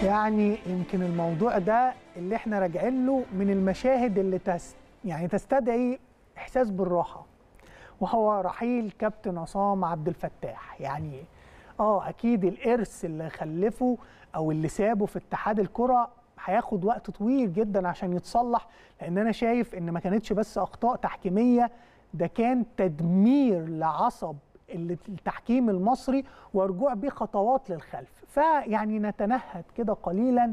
يعني يمكن الموضوع ده اللي احنا راجعين له من المشاهد اللي يعني تستدعي احساس بالراحه، وهو رحيل كابتن عصام عبد الفتاح. يعني اكيد الارث اللي خلفه او اللي سابه في اتحاد الكره هياخد وقت طويل جدا عشان يتصلح، لان انا شايف ان ما كانتش بس اخطاء تحكيميه، ده كان تدمير لعصب التحكيم المصري ورجوع بيه خطوات للخلف. فيعني نتنهد كده قليلا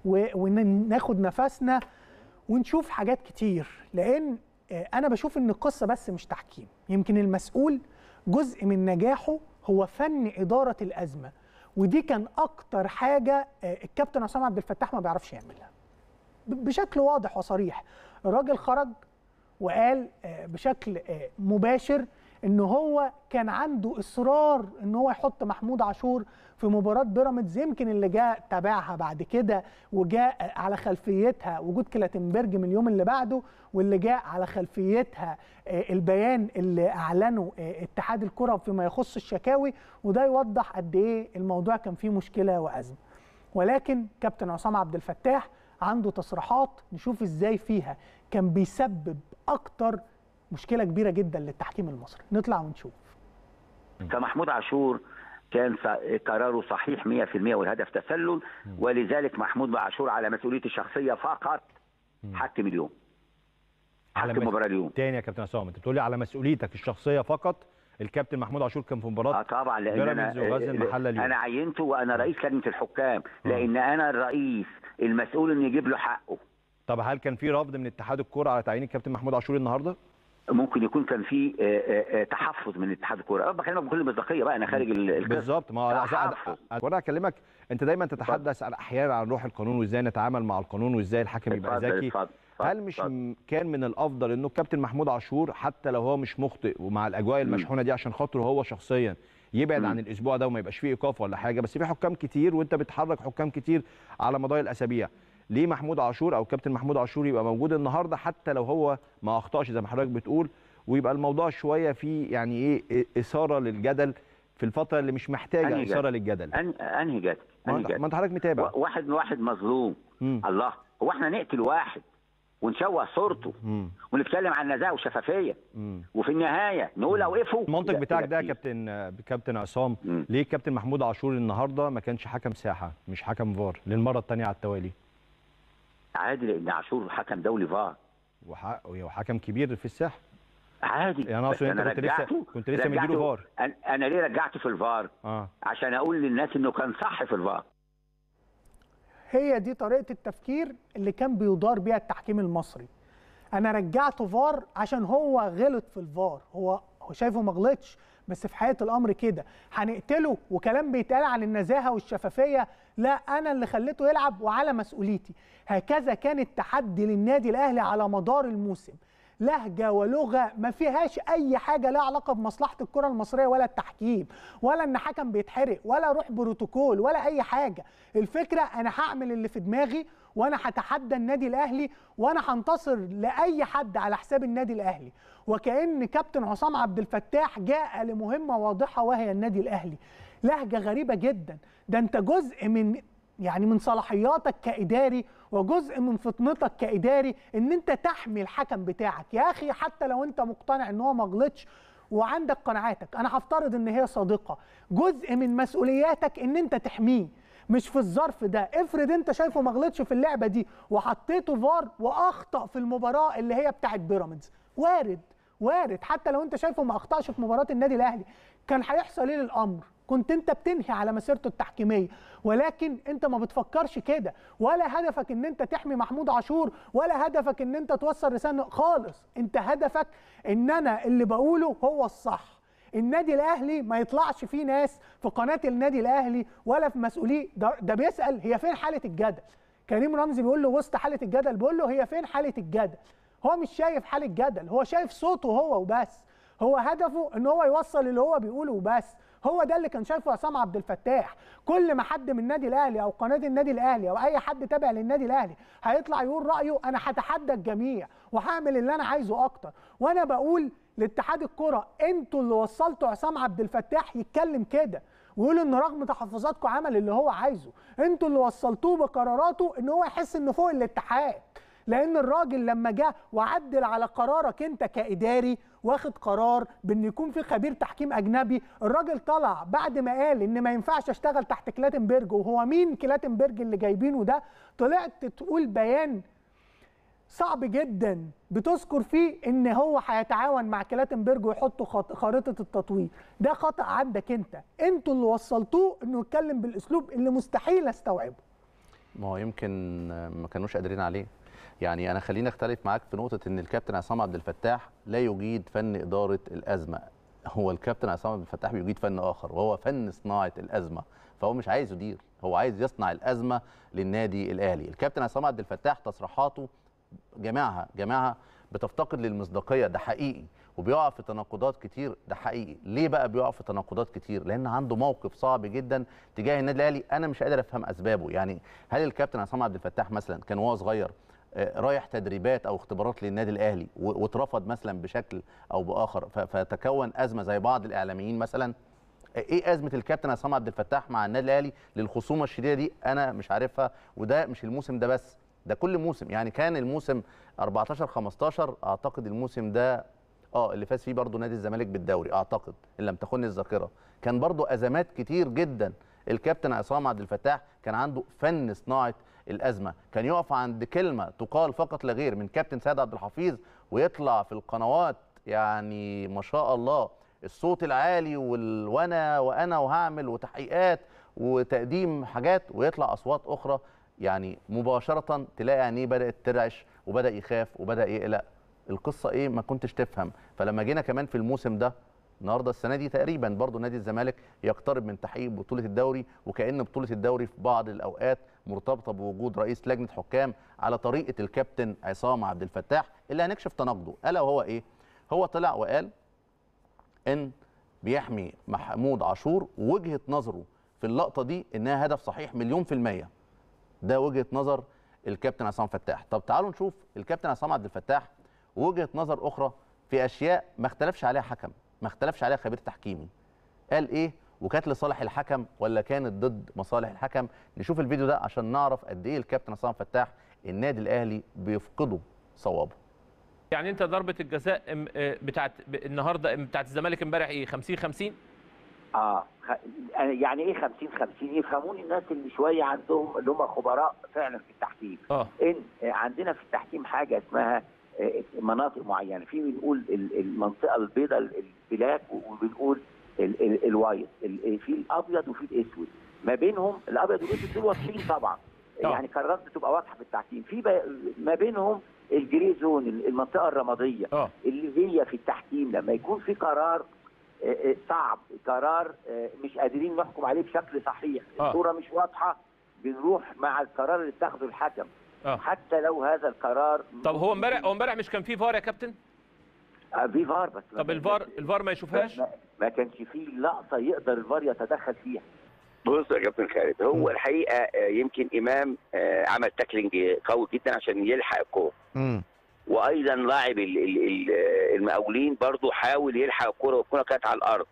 وناخد نفسنا ونشوف حاجات كتير، لان انا بشوف ان القصه بس مش تحكيم. يمكن المسؤول جزء من نجاحه هو فن اداره الازمه، ودي كان اكتر حاجه الكابتن عصام عبد الفتاح ما بيعرفش يعملها بشكل واضح وصريح. الراجل خرج وقال بشكل مباشر ان هو كان عنده اصرار ان هو يحط محمود عاشور في مباراه بيراميدز، يمكن اللي جاء تابعها بعد كده وجاء على خلفيتها وجود كلاتنبرج من اليوم اللي بعده، واللي جاء على خلفيتها البيان اللي اعلنه اتحاد الكره فيما يخص الشكاوي، وده يوضح قد ايه الموضوع كان فيه مشكله وازمه. ولكن كابتن عصام عبد الفتاح عنده تصريحات نشوف ازاي فيها كان بيسبب اكتر مشكله كبيره جدا للتحكيم المصري. نطلع ونشوف. فمحمود عاشور كان قراره صحيح 100% والهدف تسلل، ولذلك محمود عاشور على مسؤوليته الشخصيه فقط حكم اليوم، حكم مباراه اليوم. تاني يا كابتن عصام، انت بتقولي على مسؤوليتك الشخصيه فقط. الكابتن محمود عاشور كان في مباراه طبعا، لان انا عينته وانا رئيس لجنه الحكام، لان انا الرئيس المسؤول ان يجيب له حقه. طب هل كان في رفض من اتحاد الكوره على تعيين الكابتن محمود عاشور النهارده؟ ممكن يكون كان في تحفظ من اتحاد الكوره. بكلمك بكل مصداقيه بقى، انا خارج بالظبط. ما وانا اكلمك، انت دايما تتحدث احيانا عن روح القانون وازاي نتعامل مع القانون وازاي الحكم يبقى ذكي. هل مش كان من الافضل انه الكابتن محمود عاشور حتى لو هو مش مخطئ ومع الاجواء المشحونه دي عشان خاطره هو شخصيا يبعد عن الاسبوع ده وما يبقاش فيه ايقاف ولا حاجه؟ بس في حكام كتير وانت بتحرك حكام كتير على مدار الاسابيع، ليه محمود عاشور او كابتن محمود عاشور يبقى موجود النهارده حتى لو هو ما اخطاش زي ما حضرتك بتقول، ويبقى الموضوع شويه فيه يعني ايه اثاره للجدل في الفتره اللي مش محتاجه اثاره للجدل؟ انهي جدل؟ ما انت حضرتك متابع. واحد مظلوم. الله، هو احنا نقتل واحد ونشوه صورته ونتكلم عن نزاهه وشفافيه وفي النهايه نقول اوقفوا؟ المنطق بتاعك ده يا كابتن عصام، ليه الكابتن محمود عاشور النهارده ما كانش حكم ساحه مش حكم فار للمره الثانيه على التوالي؟ عادي، لان عاشور حكم دولي فار وحكم كبير في الساحه. عادي. يعني انا كنت لسه مديله فار. انا ليه رجعته في الفار؟ عشان اقول للناس انه كان صح في الفار. هي دي طريقه التفكير اللي كان بيدار بيها التحكيم المصري. انا رجعته فار عشان هو غلط في الفار، هو شايفه ما غلطش، بس في حقيقه الامر كده هنقتله وكلام بيتقال عن النزاهه والشفافيه، لا انا اللي خليته يلعب وعلى مسؤوليتي. هكذا كان التحدي للنادي الاهلي على مدار الموسم، لهجه ولغه ما فيهاش اي حاجه لها علاقه بمصلحه الكره المصريه ولا التحكيم ولا ان حكم بيتحرق ولا روح بروتوكول ولا اي حاجه. الفكره انا هعمل اللي في دماغي وانا هتحدى النادي الاهلي وانا هنتصر لاي حد على حساب النادي الاهلي. وكأن كابتن عصام عبد الفتاح جاء لمهمه واضحه وهي النادي الاهلي. لهجه غريبه جدا، ده انت جزء من صلاحياتك كإداري وجزء من فطنتك كإداري ان انت تحمي الحكم بتاعك. يا اخي حتى لو انت مقتنع ان هو ما غلطش وعندك قناعاتك، انا هفترض ان هي صادقه، جزء من مسؤولياتك ان انت تحميه. مش في الظرف ده، افرض انت شايفه ما غلطش في اللعبه دي وحطيته فار واخطا في المباراه اللي هي بتاعت بيراميدز، وارد حتى لو انت شايفه ما اخطاش في مباراه النادي الاهلي، كان هيحصل ايه للامر؟ كنت انت بتنهي على مسيرته التحكيميه، ولكن انت ما بتفكرش كده، ولا هدفك ان انت تحمي محمود عاشور، ولا هدفك ان انت توصل رساله خالص. انت هدفك ان انا اللي بقوله هو الصح. النادي الاهلي ما يطلعش فيه ناس في قناه النادي الاهلي ولا في مسؤوليه ده بيسال هي فين حاله الجدل. كريم رمزي بيقول له وسط حاله الجدل، بيقول له هي فين حاله الجدل. هو مش شايف حاله جدل، هو شايف صوته هو وبس. هو هدفه ان هو يوصل اللي هو بيقوله وبس. هو ده اللي كان شايفه عصام عبد الفتاح. كل ما حد من النادي الاهلي او قناه النادي الاهلي او اي حد تابع للنادي الاهلي هيطلع يقول رايه، انا هتحدى الجميع وهعمل اللي انا عايزه اكتر. وانا بقول لاتحاد الكره، انتوا اللي وصلتوا عصام عبد الفتاح يتكلم كده، ويقول ان رغم تحفظاتكم عمل اللي هو عايزه. انتوا اللي وصلتوه بقراراته ان هو يحس انه فوق الاتحاد، لان الراجل لما جه وعدل على قرارك انت كاداري واخد قرار بان يكون في خبير تحكيم اجنبي، الراجل طلع بعد ما قال ان ما ينفعش اشتغل تحت كلاتنبرج، وهو مين كلاتنبرج اللي جايبينه ده؟ طلعت تقول بيان صعب جدا بتذكر فيه ان هو هيتعاون مع كلاتنبرج ويحطوا خارطه التطوير. ده خطا عندك انتوا اللي وصلتوه انه يتكلم بالاسلوب اللي مستحيل استوعبه. ما هو يمكن ما كانوش قادرين عليه. يعني انا خليني اختلف معاك في نقطه ان الكابتن عصام عبد الفتاح لا يجيد فن اداره الازمه. هو الكابتن عصام عبد الفتاح بيجيد فن اخر وهو فن صناعه الازمه، فهو مش عايز يدير، هو عايز يصنع الازمه للنادي الاهلي. الكابتن عصام عبد الفتاح تصريحاته جماعه بتفتقد للمصداقيه، ده حقيقي، وبيقع في تناقضات كتير، ده حقيقي. ليه بقى بيقع في تناقضات كتير؟ لان عنده موقف صعب جدا تجاه النادي الاهلي، انا مش قادر افهم اسبابه. يعني هل الكابتن عصام عبد الفتاح مثلا كان وهو صغير رايح تدريبات او اختبارات للنادي الاهلي واترفض مثلا بشكل او باخر فتكون ازمه زي بعض الاعلاميين مثلا؟ ايه ازمه الكابتن عصام عبد الفتاح مع النادي الاهلي للخصومه الشديده دي؟ انا مش عارفها. وده مش الموسم ده بس، ده كل موسم. يعني كان الموسم 14 15 اعتقد الموسم ده اللي فاز فيه برضه نادي الزمالك بالدوري اعتقد ان لم تخن الذاكره، كان برضه ازمات كتير جدا. الكابتن عصام عبد الفتاح كان عنده فن صناعه الازمه، كان يقف عند كلمه تقال فقط لا غير من كابتن سيد عبد الحفيظ ويطلع في القنوات، يعني ما شاء الله الصوت العالي وانا وهعمل وتحقيقات وتقديم حاجات، ويطلع اصوات اخرى يعني مباشره تلاقي عينيه بدات ترعش وبدا يخاف وبدا يقلق. القصه ايه؟ ما كنتش تفهم. فلما جينا كمان في الموسم ده النهارده السنه دي تقريبا برضو نادي الزمالك يقترب من تحقيق بطوله الدوري، وكأن بطوله الدوري في بعض الاوقات مرتبطه بوجود رئيس لجنه حكام على طريقه الكابتن عصام عبد الفتاح اللي هنكشف تناقضه. الا وهو ايه؟ هو طلع وقال ان بيحمي محمود عاشور، ووجهه نظره في اللقطه دي انها هدف صحيح مليون في الميه. ده وجهه نظر الكابتن عصام فتاح. طب تعالوا نشوف الكابتن عصام عبد الفتاح وجهه نظر اخرى في اشياء ما اختلفش عليها حكم، ما اختلفش عليها خبير تحكيمي. قال ايه؟ وكانت لصالح الحكم ولا كانت ضد مصالح الحكم؟ نشوف الفيديو ده عشان نعرف قد ايه الكابتن عصام فتاح النادي الاهلي بيفقده صوابه. يعني انت ضربه الجزاء بتاعت النهارده بتاعت الزمالك امبارح ايه؟ 50-50؟ يعني ايه 50-50؟ يفهموني الناس اللي شويه عندهم اللي هم خبراء فعلا في التحكيم. ان عندنا في التحكيم حاجه اسمها مناطق معينه، في بنقول المنطقه البيضاء البلاك، وبنقول الوايت، في الابيض وفي الاسود. ما بينهم الابيض والاسود دول واضحين طبعا، يعني قرارات بتبقى واضحه في التحكيم. في ما بينهم الجري زون، المنطقه الرماديه اللي هي في التحكيم لما يكون في قرار صعب، قرار مش قادرين نحكم عليه بشكل صحيح، الصوره مش واضحه، بنروح مع القرار اللي اتخذه الحكم حتى لو هذا القرار. طب هو امبارح مش كان في فار يا كابتن؟ في فار، بس طب الفار ما يشوفهاش؟ ما كانش فيه لقطه يقدر الفار يتدخل فيها. بص يا كابتن خالد، هو الحقيقه يمكن امام عمل تاكلينج قوي جدا عشان يلحق الكوره، وايضا لاعب المقاولين برضو حاول يلحق الكوره والكوره كانت على الارض.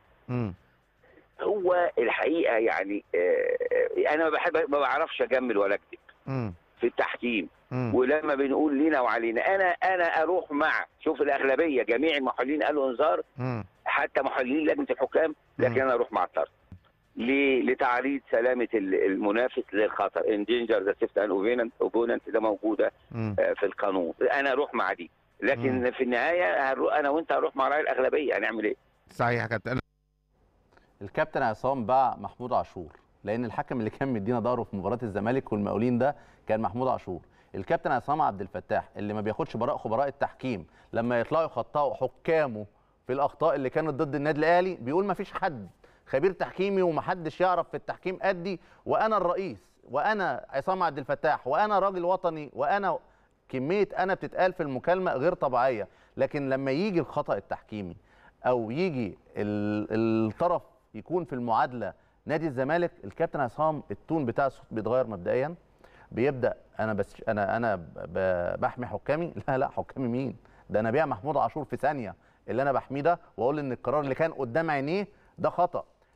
هو الحقيقه يعني انا ما بعرفش اجمل ولا اكذب في التحكيم. ولما بنقول لينا وعلينا، انا اروح مع، شوف الاغلبيه جميع المحللين قالوا انذار، حتى محللين لجنه الحكام، لكن انا اروح مع الطرد لتعريض سلامه المنافس للخطر. اندينجر ذا سيفت ان اوبوننت، ده موجوده في القانون، انا اروح مع دي، لكن في النهايه انا وانت هنروح مع راي الاغلبيه، هنعمل ايه؟ صحيح يا كابتن. الكابتن عصام باع محمود عاشور، لان الحكم اللي كان مدينا ظهره في مباراه الزمالك والمقاولين ده كان محمود عاشور. الكابتن عصام عبد الفتاح اللي ما بياخدش براء خبراء التحكيم لما يطلعوا يخطئوا حكامه في الاخطاء اللي كانت ضد النادي الاهلي، بيقول ما فيش حد خبير تحكيمي ومحدش يعرف في التحكيم قدي، وانا الرئيس، وانا عصام عبد الفتاح، وانا راجل وطني، وانا كميه انا بتتقال في المكالمه غير طبيعيه. لكن لما يجي الخطا التحكيمي او يجي الطرف يكون في المعادله نادي الزمالك، الكابتن عصام التون بتاع الصوت بيتغير مبدئيا، بيبدا انا بحمي حكامي. لا حكامي مين؟ ده انا بيع محمود عاشور في ثانيه اللي انا بحميه ده، واقول ان القرار اللي كان قدام عينيه ده خطا.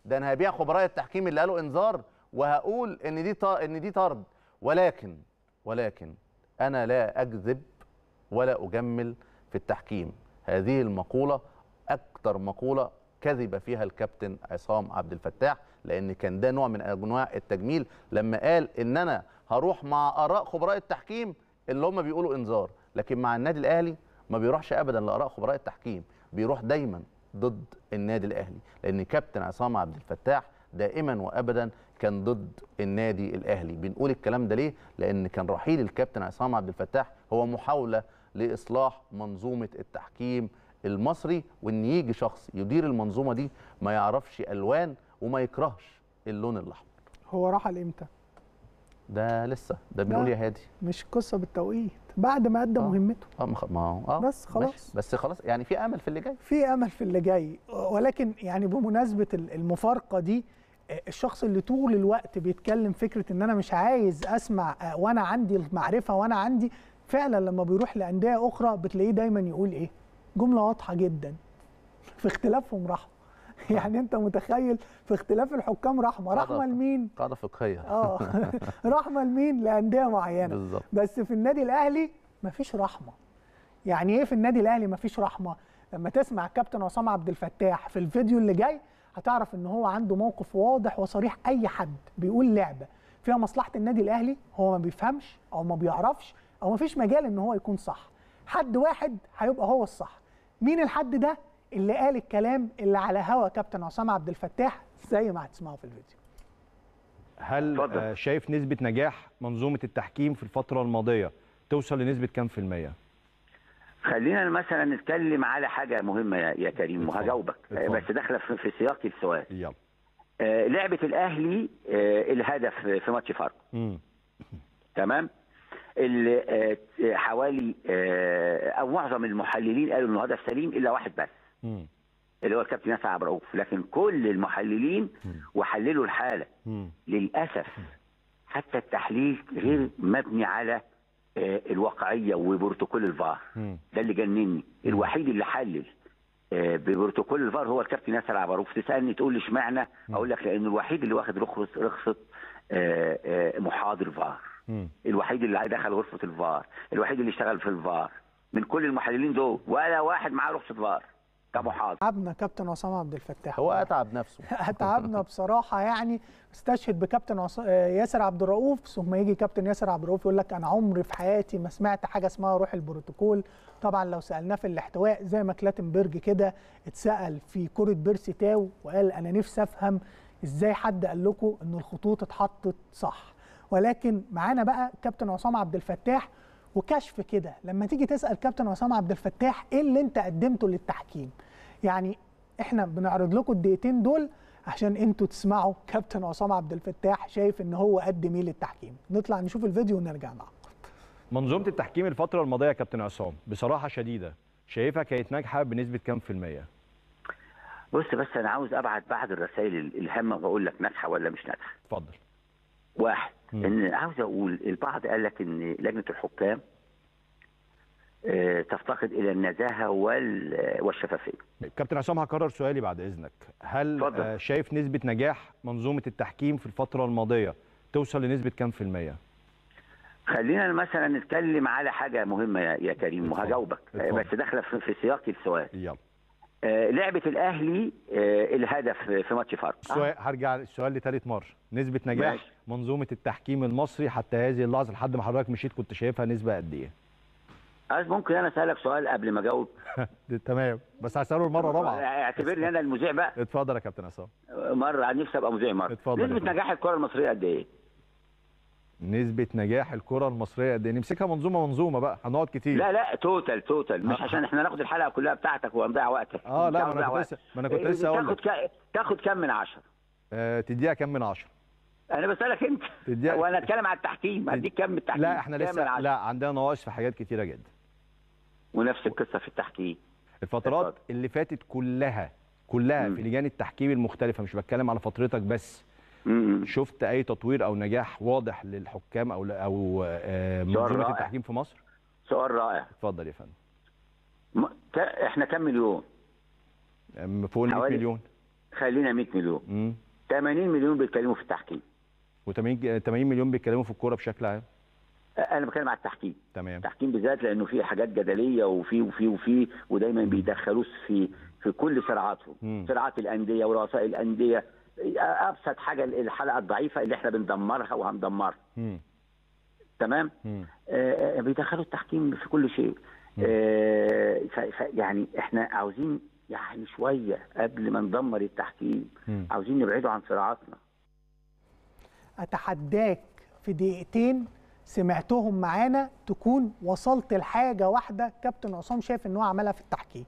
ده انا هبيع خبراء التحكيم اللي قالوا انذار وهقول ان دي طرد. ولكن انا لا اكذب ولا اجمل في التحكيم. هذه المقوله اكتر مقوله كذب فيها الكابتن عصام عبد الفتاح، لان كان ده نوع من انواع التجميل لما قال ان انا هروح مع اراء خبراء التحكيم اللي هم بيقولوا انذار، لكن مع النادي الاهلي ما بيروحش ابدا لاراء خبراء التحكيم، بيروح دايما ضد النادي الاهلي، لان كابتن عصام عبد الفتاح دائما وابدا كان ضد النادي الاهلي. بنقول الكلام ده ليه؟ لان كان رحيل الكابتن عصام عبد الفتاح هو محاوله لاصلاح منظومه التحكيم المصري، وان يجي شخص يدير المنظومه دي ما يعرفش الوان وما يكرهش اللون الاحمر. هو رحل امتى؟ ده لسه ده بنقول يا هادي مش قصه بالتوقيت، بعد ما ادى مهمته. بس خلاص بس خلاص يعني في امل في اللي جاي، في امل في اللي جاي. ولكن يعني بمناسبه المفارقه دي، الشخص اللي طول الوقت بيتكلم فكره ان انا مش عايز اسمع وانا عندي المعرفه وانا عندي، فعلا لما بيروح لانديه اخرى بتلاقيه دايما يقول ايه؟ جمله واضحه جدا: في اختلافهم رحمه. يعني انت متخيل في اختلاف الحكام رحمه لمين؟ قاعده فقهيه. رحمه لمين؟ لانديه معينه بالظبط. بس في النادي الاهلي مفيش رحمه. يعني ايه في النادي الاهلي مفيش رحمه؟ لما تسمع كابتن عصام عبد الفتاح في الفيديو اللي جاي هتعرف ان هو عنده موقف واضح وصريح. اي حد بيقول لعبه فيها مصلحه النادي الاهلي هو ما بيفهمش او ما بيعرفش او ما فيش مجال ان هو يكون صح. حد واحد هيبقى هو الصح. مين الحد ده؟ اللي قال الكلام اللي على هوا كابتن عصام عبد الفتاح زي ما هتسمعوا في الفيديو. هل شايف نسبة نجاح منظومة التحكيم في الفترة الماضية توصل لنسبة كام في المية؟ خلينا مثلا نتكلم على حاجة مهمة يا كريم وهجاوبك بس داخلة في سياق السؤال. يلا. لعبة الأهلي الهدف في ماتش فاركو. تمام؟ اللي حوالي أو معظم المحللين قالوا إنه هدف سليم إلا واحد بس. اللي هو الكابتن ياسر عبد الرؤوف، لكن كل المحللين وحللوا الحالة. للأسف حتى التحليل غير مبني على الواقعية وبروتوكول الفار. ده اللي جنني. الوحيد اللي حلل ببروتوكول الفار هو الكابتن ياسر عبد الرؤوف. تسألني تقول لي اشمعنى؟ أقول لك لأنه الوحيد اللي واخد رخصة محاضر فار. الوحيد اللي دخل غرفة الفار، الوحيد اللي اشتغل في الفار من كل المحللين دول، ولا واحد معاه رخصة فار كمحاضر. تعبنا كابتن عصام عبد الفتاح، هو اتعب نفسه. اتعبنا بصراحه. يعني استشهد بكابتن ياسر عبد الرؤوف، ثم يجي كابتن ياسر عبد الرؤوف يقول لك انا عمري في حياتي ما سمعت حاجه اسمها روح البروتوكول. طبعا لو سالناه في الاحتواء زي ما كلاتنبرج كده اتسال في كره بيرسي تاو وقال انا نفسي افهم ازاي حد قال لكم ان الخطوط اتحطت صح. ولكن معانا بقى كابتن عصام عبد الفتاح وكشف كده. لما تيجي تسال كابتن عصام عبد الفتاح ايه اللي انت قدمته للتحكيم، يعني احنا بنعرض لكم الدقيقتين دول عشان انتوا تسمعوا كابتن عصام عبد الفتاح شايف ان هو قدم ايه للتحكيم. نطلع نشوف الفيديو ونرجع معاكم. منظومه التحكيم الفتره الماضيه يا كابتن عصام بصراحه شديده شايفها كانت ناجحه بنسبه كام في الميه؟ بص بس انا عاوز ابعت بعض الرسائل الهامه واقول لك ناجحه ولا مش ناجحه. اتفضل. واحد، ان عاوز اقول البعض قال لك ان لجنه الحكام تفتقد الى النزاهه والشفافيه. كابتن عصام هكرر سؤالي بعد اذنك، هل فضل. شايف نسبه نجاح منظومه التحكيم في الفتره الماضيه توصل لنسبه كام في الميه؟ خلينا مثلا نتكلم على حاجه مهمه يا كريم وهجاوبك بس داخله في سياق السؤال. يلا. لعبه الاهلي الهدف في ماتش فاركو. هرجع السؤال لثالث مره، نسبه نجاح ماشي. منظومه التحكيم المصري حتى هذه اللحظه لحد ما حضرتك مشيت كنت شايفها نسبه قد ايه؟ ممكن انا اسالك سؤال قبل ما اجاوب؟ تمام بس هساله المره الرابعه. اعتبرني انا المذيع بقى. اتفضل يا كابتن عصام. مره نفسي ابقى مذيع مره. اتفضل. نسبه نجاح الكره المصريه قد ايه؟ نسبه نجاح الكره المصريه قد ايه؟ نمسكها منظومه بقى هنقعد كتير. لا توتال مش عشان احنا ناخد الحلقه كلها بتاعتك ونضيع وقتك. لا ما انا كنت لسه اقول لك تاخد كام من 10؟ تديها كام من 10؟ انا بسالك انت. وانا اتكلم على التحكيم اديك كام من التحكيم؟ لا احنا لسه لا عندنا نواقص في حاجات كتيره جدا. ونفس القصه في التحكيم. الفترات اللي فاتت كلها في لجان التحكيم المختلفه، مش بتكلم على فترتك بس. شفت اي تطوير او نجاح واضح للحكام او منظومه التحكيم في مصر؟ سؤال رائع. اتفضل يا فندم. احنا كام مليون؟ فوق ال 100 مليون. خلينا 100 مليون 80 مليون بيتكلموا في التحكيم، و80 مليون بيتكلموا في الكوره بشكل عام. انا بتكلم على التحكيم. تمام. التحكيم بالذات لانه فيه حاجات جدليه وفي ودايما بيدخلوه في كل صراعاتهم، صراعات الانديه ورؤساء الانديه. ابسط حاجه الحلقه الضعيفه اللي احنا بندمرها وهندمرها. تمام. بيدخلوا التحكيم في كل شيء. يعني احنا عاوزين يعني شويه قبل ما ندمر التحكيم، عاوزين نبعده عن صراعاتنا. اتحداك في دقيقتين سمعتهم معانا تكون وصلت لحاجه واحده كابتن عصام شايف ان هو عملها في التحكيم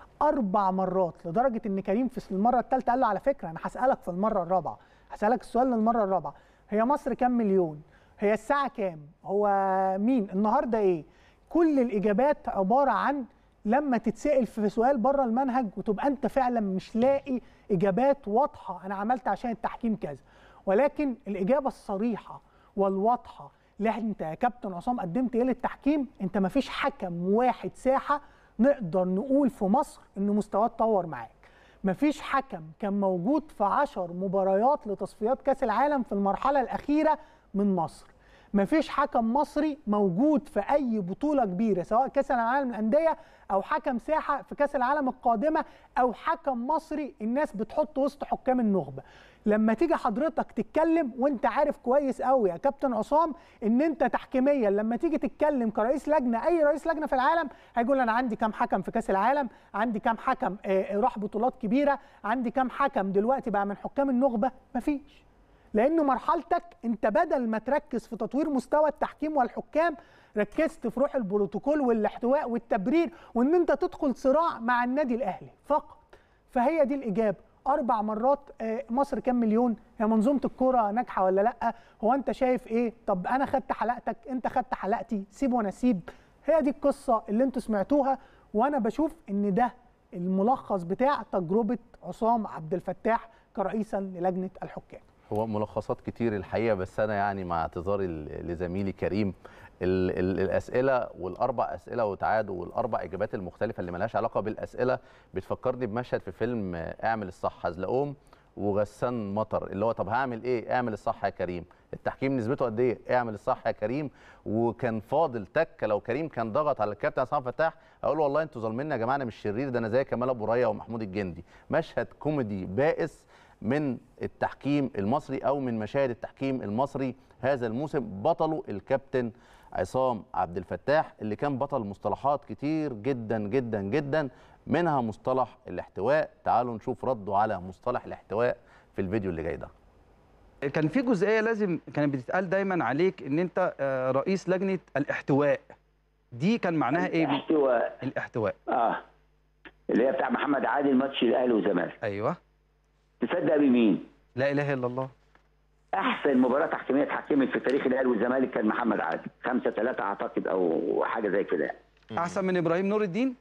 4 مرات، لدرجه ان كريم في المره الثالثه قال له على فكره انا هسالك في المره الرابعه، هسالك السؤال للمره الرابعه، هي مصر كام مليون؟ هي الساعه كام؟ هو مين؟ النهارده ايه؟ كل الاجابات عباره عن لما تتسال في سؤال بره المنهج وتبقى انت فعلا مش لاقي اجابات واضحه انا عملت عشان التحكيم كذا، ولكن الاجابه الصريحه والواضحه اللي انت يا كابتن عصام قدمت ايه للتحكيم، انت ما فيش حكم واحد ساحه نقدر نقول في مصر ان مستواه اتطور معاك. ما فيش حكم كان موجود في 10 مباريات لتصفيات كاس العالم في المرحله الاخيره من مصر. ما فيش حكم مصري موجود في اي بطوله كبيره سواء كاس العالم للانديه او حكم ساحه في كاس العالم القادمه او حكم مصري الناس بتحط وسط حكام النخبه. لما تيجي حضرتك تتكلم وانت عارف كويس قوي يا كابتن عصام ان انت تحكيميا لما تيجي تتكلم كرئيس لجنه، اي رئيس لجنه في العالم هيقول انا عندي كام حكم في كاس العالم، عندي كام حكم راح بطولات كبيره، عندي كام حكم دلوقتي بقى من حكام النخبه. مفيش. لأن مرحلتك أنت بدل ما تركز في تطوير مستوى التحكيم والحكام ركزت في روح البروتوكول والاحتواء والتبرير وأن أنت تدخل صراع مع النادي الأهلي فقط. فهي دي الإجابة. 4 مرات. مصر كام مليون؟ هي منظومة الكرة ناجحة ولا لأ؟ هو أنت شايف إيه؟ طب أنا خدت حلقتك، أنت خدت حلقتي، سيب وأنا سيب. هي دي القصة اللي أنتوا سمعتوها، وأنا بشوف إن ده الملخص بتاع تجربة عصام عبد الفتاح كرئيسا للجنة الحكام. هو ملخصات كتير الحقيقه، بس انا يعني مع اعتذاري لزميلي كريم الاسئله والاربع اسئله وتعادوا والاربع اجابات المختلفه اللي مالهاش علاقه بالاسئله بتفكرني بمشهد في فيلم اعمل الصح، حزلقوم وغسان مطر، اللي هو طب هعمل ايه؟ اعمل الصح يا كريم. التحكيم نسبته قد ايه؟ اعمل الصح يا كريم. وكان فاضل تكه لو كريم كان ضغط على الكابتن عصام فتاح اقول له والله انتوا ظالميني يا جماعه، انا مش شرير، ده انا زي كمال ابو ريا ومحمود الجندي. مشهد كوميدي بائس من التحكيم المصري او من مشاهد التحكيم المصري هذا الموسم، بطله الكابتن عصام عبد الفتاح اللي كان بطل مصطلحات كتير جدا جدا جدا، منها مصطلح الاحتواء. تعالوا نشوف رده على مصطلح الاحتواء في الفيديو اللي جاي ده. كان في جزئيه لازم كانت بتتقال دايما عليك ان انت رئيس لجنه الاحتواء، دي كان معناها ايه؟ الاحتواء اللي هي بتاع محمد عادل ماتش الاهلي والزمالك. ايوه. تصدق بمين؟ لا اله الا الله. احسن مباراه تحكيميه اتحكمت في تاريخ الاهلي والزمالك كان محمد عادل، 5-3 اعتقد او حاجه زي كده. احسن من ابراهيم نور الدين؟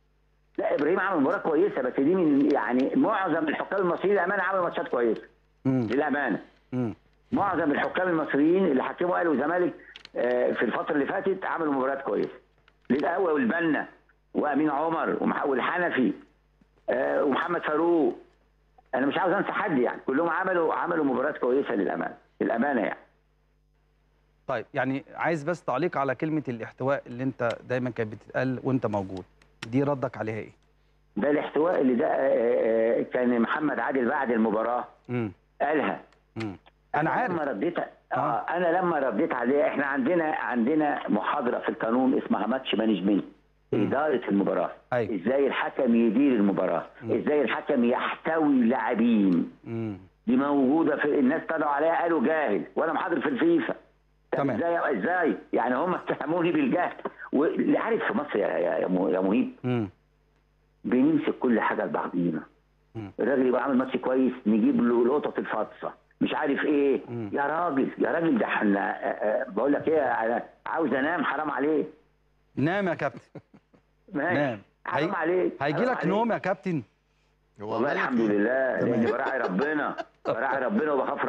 لا ابراهيم عمل مباراه كويسه، بس دي من يعني معظم الحكام المصريين للامانه عملوا ماتشات كويسه. للامانه. معظم الحكام المصريين اللي حكموا الاهلي والزمالك في الفتره اللي فاتت عملوا مباريات كويسه. للقوي والبنا وامين عمر والحنفي ومحمد فاروق. انا مش عاوز انسى حد، يعني كلهم عملوا مباريات كويسه للامانه يعني. طيب يعني عايز بس تعليق على كلمه الاحتواء اللي انت دايما كانت بتتقال وانت موجود، دي ردك عليها ايه؟ ده الاحتواء اللي ده كان محمد عادل بعد المباراه قالها. انا عارف. لما رديت انا لما رديت عليه، احنا عندنا محاضره في القانون اسمها ماتش مانجمنت، اداره المباراه. أيوة. ازاي الحكم يدير المباراه، ازاي الحكم يحتوي اللاعبين. دي موجوده في الناس طلعوا عليها قالوا جاهل، وانا محاضر في الفيفا. تمام. ازاي يعني هم اتهموني بالجهل. واللي عارف في مصر يا مهيب بنمسك كل حاجه لبعضينا. الراجل يبقى عامل ماتش كويس نجيب له القطط الفاطسه مش عارف ايه. يا راجل ده احنا بقول لك ايه، عاوز انام حرام عليه. نام يا كابتن. نام حرام عليك. هيجي لك نوم يا كابتن. والله الحمد لله لاني براعي ربنا وبخاف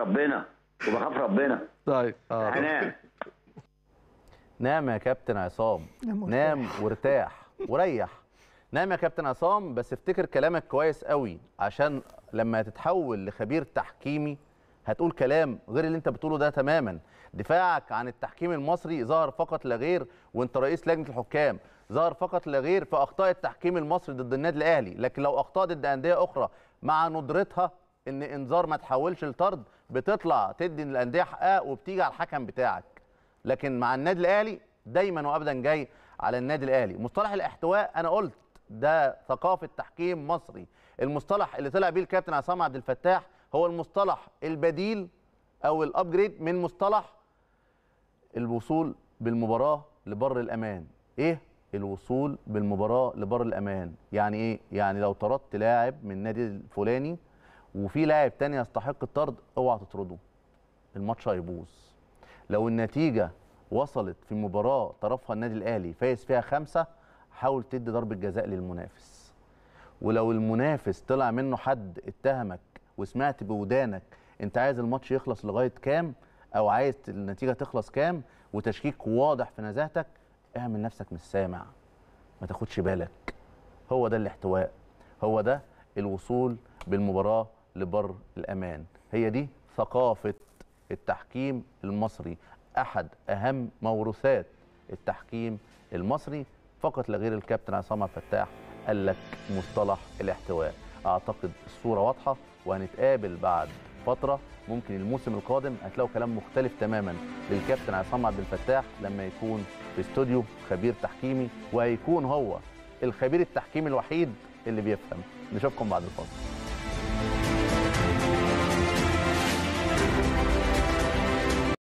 ربنا. طيب هنام. نام يا كابتن عصام، نام وارتاح وريح. نعم يا كابتن عصام، بس افتكر كلامك كويس قوي، عشان لما تتحول لخبير تحكيمي هتقول كلام غير اللي انت بتقوله ده تماما. دفاعك عن التحكيم المصري ظهر فقط لا غير وانت رئيس لجنه الحكام، ظهر فقط لا غير في اخطاء التحكيم المصري ضد النادي الاهلي، لكن لو اخطاء ضد انديه اخرى مع ندرتها ان انذار ما تحولش لطرد بتطلع تدي الانديه حقها وبتيجي على الحكم بتاعك. لكن مع النادي الاهلي دايما وابدا جاي على النادي الاهلي. مصطلح الاحتواء انا قلت ده ثقافه تحكيم مصري. المصطلح اللي طلع بيه الكابتن عصام عبد الفتاح هو المصطلح البديل او الابجريد من مصطلح الوصول بالمباراه لبر الامان. ايه الوصول بالمباراه لبر الامان؟ يعني ايه؟ يعني لو طردت لاعب من النادي الفلاني وفي لاعب تاني يستحق الطرد اوعى تطرده، الماتش هيبوظ. لو النتيجه وصلت في مباراه طرفها النادي الاهلي فايز فيها 5، حاول تدي ضربه جزاء للمنافس. ولو المنافس طلع منه حد اتهمك وسمعت بودانك انت عايز الماتش يخلص لغايه كام او عايز النتيجه تخلص كام وتشكيك واضح في نزاهتك، اعمل نفسك مش سامع، ما تاخدش بالك. هو ده الاحتواء، هو ده الوصول بالمباراه لبر الامان، هي دي ثقافه التحكيم المصري، احد اهم موروثات التحكيم المصري. فقط لا غير الكابتن عصام عبد الفتاح قال لك مصطلح الاحتواء. اعتقد الصوره واضحه، وهنتقابل بعد فتره ممكن الموسم القادم هتلاقوا كلام مختلف تماما للكابتن عصام عبد الفتاح لما يكون في استوديو خبير تحكيمي، وهيكون هو الخبير التحكيمي الوحيد اللي بيفهم. نشوفكم بعد الفاصل.